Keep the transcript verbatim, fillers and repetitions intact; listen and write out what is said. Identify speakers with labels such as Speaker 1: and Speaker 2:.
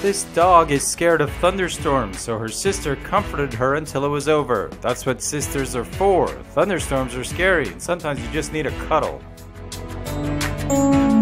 Speaker 1: This dog is scared of thunderstorms, so her sister comforted her until it was over. That's what sisters are for. Thunderstorms are scary, and sometimes you just need a cuddle.